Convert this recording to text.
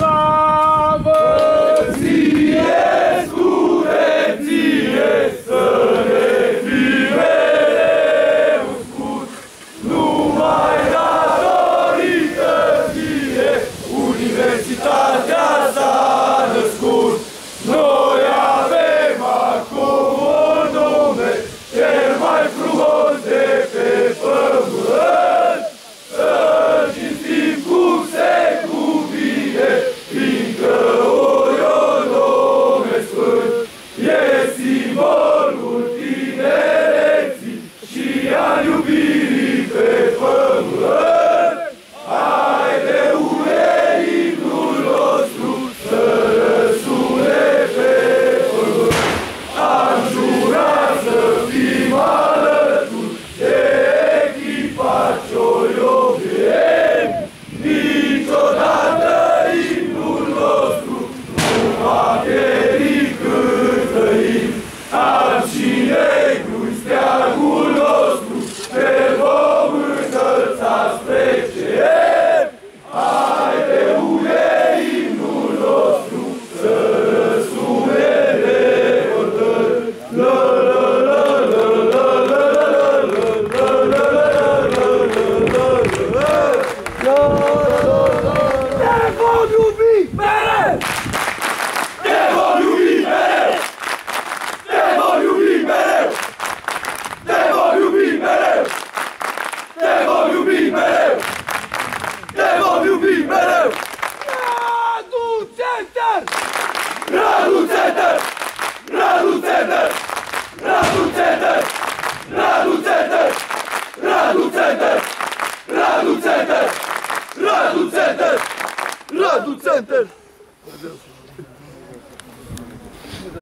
Slavă ție, scureție, să ne fii mereu scurt. Numai datorită ție, Universitatea s-a născut. Noi avem acum un nume cel mai frumos de pe pământ. Să-l cinstim cum se cuvine, fiindcă ori o nume sfânt. E simbolul tinereții și al iubirii pe pământ. Haide, une imnul nostru să răsune pe pământ. Am jurat să fim alături de echipa ce-o iubim. Niciodată imnul nostru nu va pieri cât trăim. Alb și negru-i steagul nostru, pe-l vom înălța spre cer. Haide, une imnul nostru să răsune revoltări. La la la la la la la la la la la. Te vom iubi mereu! Te vom iubi mereu! Te vom iubi mereu! Te vom iubi mereu! Te vom iubi mereu! Te vom iubi mereu! Radu Center! Radu Center! Radu Center! Radu Center! Radu Center! Radu Center! Radu Center! Radu Center! Radu Center!